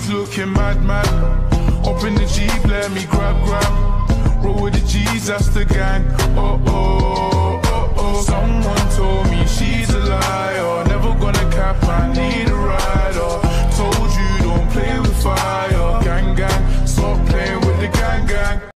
She's looking mad, mad. Up in the Jeep, let me grab. Roll with the G's, that's the gang. Oh, oh, oh, oh. Someone